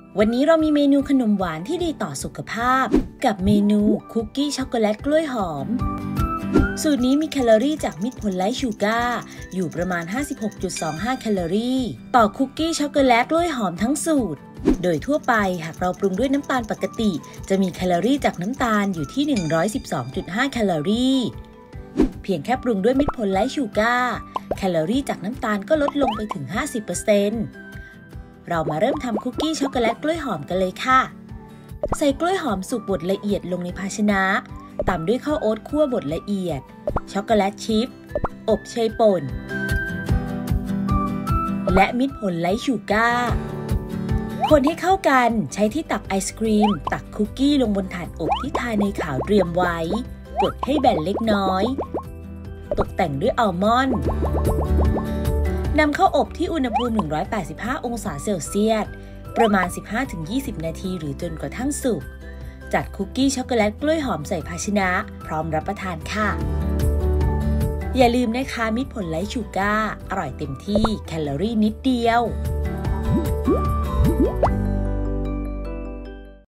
วันนี้เรามีเมนูขนมหวานที่ดีต่อสุขภาพกับเมนูคุกกี้ช็อกโกแลตกล้วยหอมสูตรนี้มีแคลอรี่จากมิตรผลไลท์ชูการ์อยู่ประมาณ 56.25 แคลอรี่ต่อคุกกี้ช็อกโกแลตกล้วยหอมทั้งสูตรโดยทั่วไปหากเราปรุงด้วยน้ำตาลปกติจะมีแคลอรี่จากน้ำตาลอยู่ที่ 112.5 แคลอรี่เพียงแค่ปรุงด้วยมิตรผลไลท์ชูการ์แคลอรี่จากน้ำตาลก็ลดลงไปถึง 50%เรามาเริ่มทำคุกกี้ช็อกโกแลตกล้วยหอมกันเลยค่ะใส่กล้วยหอมสุกบดละเอียดลงในภาชนะตามด้วยข้าวโอ๊ตคั่วบดละเอียดช็อกโกแลตชิพอบเชยป่นและมิตรผลไลท์ชูการ์คนให้เข้ากันใช้ที่ตักไอศกรีมตักคุกกี้ลงบนถาดอบที่ทาเนยขาวเตรียมไว้กดให้แบนเล็กน้อยตกแต่งด้วยอัลมอนด์นำเข้าอบที่อุณหภูมิ 185 องศาเซลเซียสประมาณ 15-20 นาทีหรือจนกระทั่งสุกจัดคุกกี้ช็อกโกแลตกล้วยหอมใส่ภาชนะพร้อมรับประทานค่ะอย่าลืมนะคะมิตรผลไลท์ชูการ์อร่อยเต็มที่แคลอรี่นิดเดียว